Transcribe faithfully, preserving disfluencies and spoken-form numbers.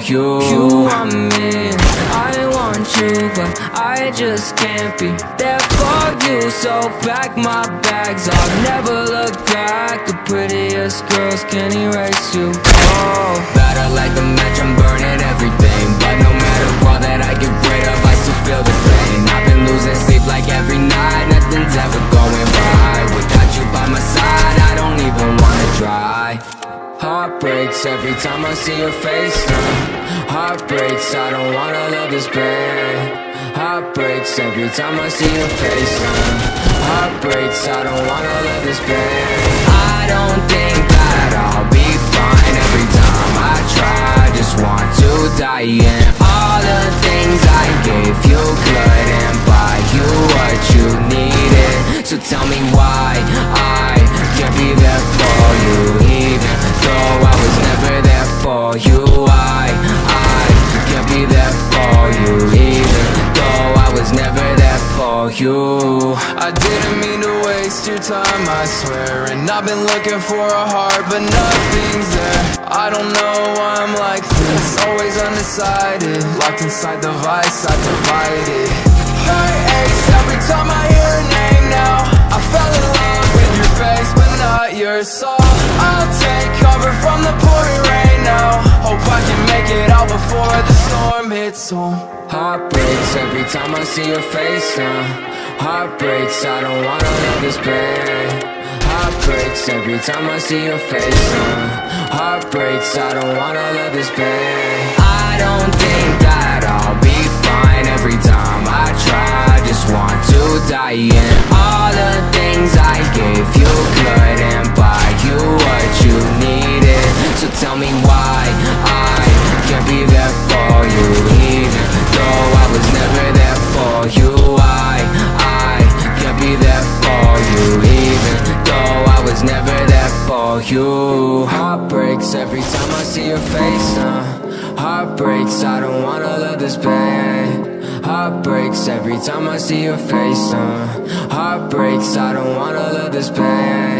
you. You want me, I want you, but I just can't be there for you. So pack my bags, I'll never look back. The prettiest girls can't erase you. Oh, better like the match, I'm burning everything. But no matter what that I get rid of, I still feel the pain. I've been losing sleep like every night, nothing's ever going right. Without you by my side, I don't even wanna try. Heart breaks every time I see your face now. Heart breaks, I don't wanna love this pain. Heart breaks every time I see your face now. Heart breaks, I don't wanna love this pain. I don't think that I'll be fine every time I try. Just want to die, and all the things I gave you couldn't buy you what you needed. So tell me why I can't be there for you, even though I was never there for you. I, I can't be there for you, even though I was never there for you. I didn't mean to waste your time, I swear. And I've been looking for a heart, but nothing's there. I don't know why I'm like this, always undecided. Locked inside the vice, I divided. Heart aches every time I hear her name now. I fell in love with your face, but not your soul. I'll take cover from the pouring rain now. Hope I can make it out before the storm hits home. Heart breaks every time I see your face now. Heart breaks, I don't wanna love this pain. Heart breaks every time I see your face now. Heart breaks, I don't wanna love this pain. I don't think that I'll be fine every time I try. Just want to die, and all the things I gave you couldn't buy you what you needed. So tell me why I can't be there for you, even though I was never there for you. I, I can't be there for you, even though I was never there for you. Heart breaks every time I see your face now. Heart breaks, I don't wanna love this pain. Heart breaks every time I see your face now. Heart breaks, I don't wanna love this pain.